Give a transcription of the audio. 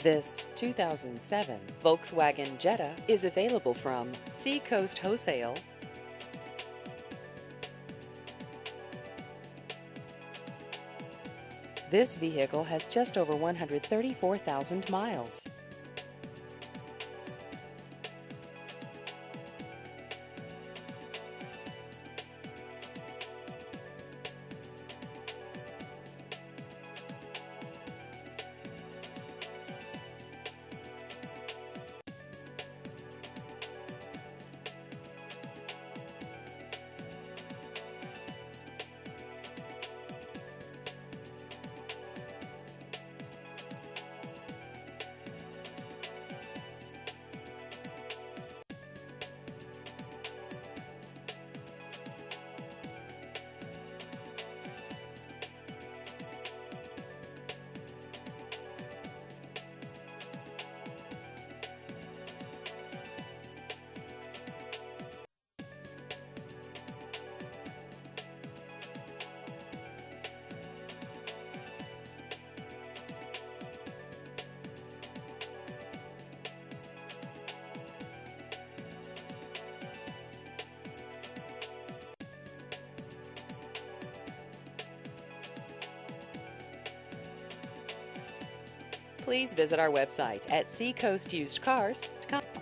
This 2007 Volkswagen Jetta is available from Seacoast Wholesale. This vehicle has just over 134,000 miles. Please visit our website at seacoastusedcars.com.